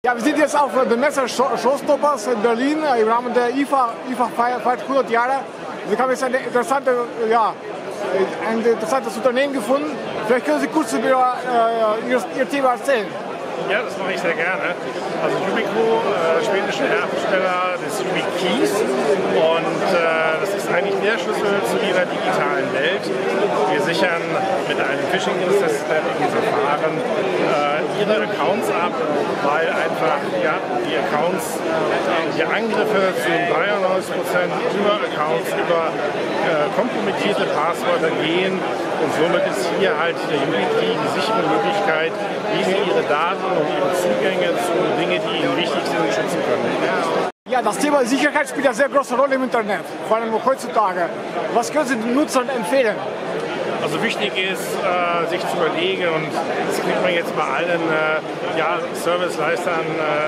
Ja, wir sind jetzt auf der Messe Showstoppers in Berlin im Rahmen der IFA feiert 100 Jahre. Sie haben jetzt ein interessantes Unternehmen gefunden. Vielleicht können Sie kurz über Ihr Thema erzählen. Ja, das mache ich sehr gerne. Also Yubico, schwedische Hersteller des YubiKeys, und das ist eigentlich der Schlüssel zu ihrer digitalen Welt. Wir sichern mit einem Phishing-Assistent in Verfahren ihre Accounts ab, weil einfach die Accounts, die Angriffe zu 93% über Accounts, über kompromittierte Passwörter gehen, und somit ist hier halt der YubiKey die sichere Möglichkeit, wie sie ihre Daten und ihre Zugänge zu Dingen, die ihnen wichtig sind, schützen können. Ja, das Thema Sicherheit spielt eine sehr große Rolle im Internet, vor allem heutzutage. Was können Sie den Nutzern empfehlen? Also wichtig ist, sich zu überlegen, und das kriegt man jetzt bei allen Serviceleistern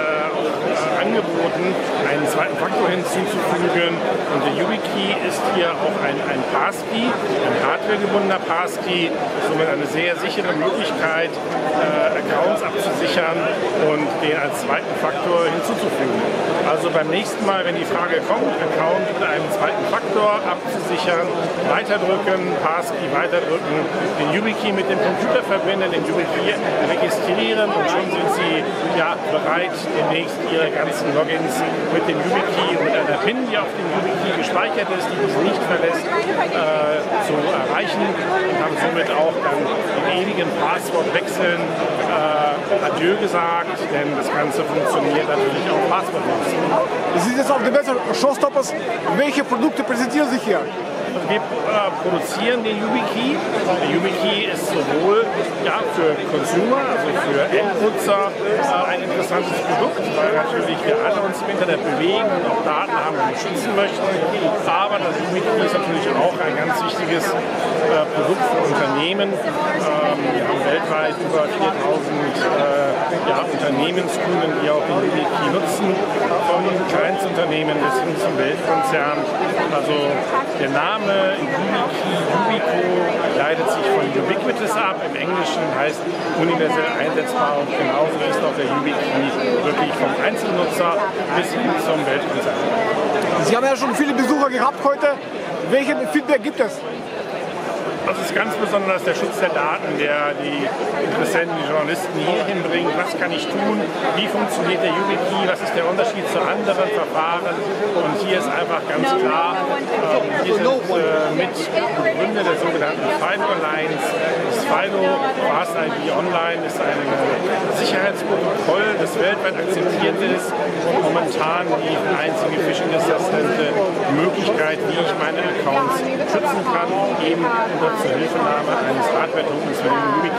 angeboten, einen zweiten Faktor hinzuzufügen. Und der YubiKey ist hier auch ein Passkey, ein hardwaregebundener Passkey, somit eine sehr sichere Möglichkeit, Accounts abzusichern und den als zweiten Faktor hinzuzufügen. Also beim nächsten Mal, wenn die Frage kommt, Account mit einem zweiten Faktor abzusichern, weiterdrücken, Passkey weiterdrücken, den YubiKey mit dem Computer verbinden, den YubiKey registrieren, und schon sind Sie bereit, demnächst Ihre ganzen Logins mit dem YubiKey und mit einer PIN, die auf dem YubiKey gespeichert ist, die Sie nicht verlässt, zu erreichen, und haben somit auch dann den ewigen Passwortwechseln Adieu gesagt, denn das Ganze funktioniert natürlich auch passwortlos. Sie sind jetzt auf der Messe Showstoppers. Welche Produkte präsentieren sich hier? Wir produzieren den YubiKey. Der YubiKey ist sowohl für Consumer, also für Endnutzer, ein interessantes Produkt, weil natürlich wir alle uns im Internet bewegen und auch Daten haben, die wir schützen möchten. Aber das YubiKey ist natürlich auch ein ganz wichtiges Produkt für Unternehmen. Wir haben weltweit über 4000 Unternehmenskunden, die auch den YubiKey nutzen, von Kleinstunternehmen bis hin zum Weltkonzern. Also der Name Yubico leitet sich von Ubiquitous ab. Im Englischen heißt universell einsetzbar, und genauso ist auch der YubiKey wirklich vom Einzelnutzer bis hin zum Weltkonzern. Sie haben ja schon viele Besucher gehabt heute. Welchen Feedback gibt es? Also es ist ganz besonders der Schutz der Daten, der die Interessenten, die Journalisten hier hinbringt. Was kann ich tun? Wie funktioniert der YubiKey? Was ist der Unterschied zu anderen Verfahren? Und hier ist einfach ganz klar, hier sind Mitbegründer der sogenannten FIDO Alliance. Das FIDO, Fast ID Online, ist ein Sicherheitsprotokoll, das weltweit akzeptiert ist und momentan die einzige Phishing-resistente Möglichkeit, wie ich meine Accounts schützen kann, eben unter Zuhilfenahme eines Hardware-Tokens für den YubiKey.